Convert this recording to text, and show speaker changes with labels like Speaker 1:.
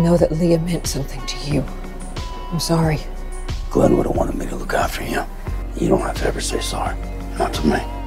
Speaker 1: know that Leah meant something to you. I'm sorry.
Speaker 2: Glenn would have wanted me to look after you. You don't have to ever say sorry. Not to me.